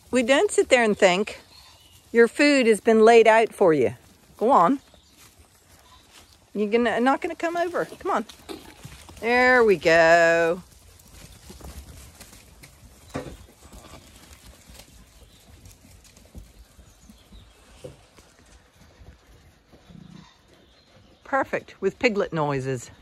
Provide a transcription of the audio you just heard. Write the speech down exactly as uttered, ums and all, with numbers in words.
We don't sit there and think. Your food has been laid out for you. Go on. You're gonna, not going to come over. Come on. There we go. Perfect with piglet noises.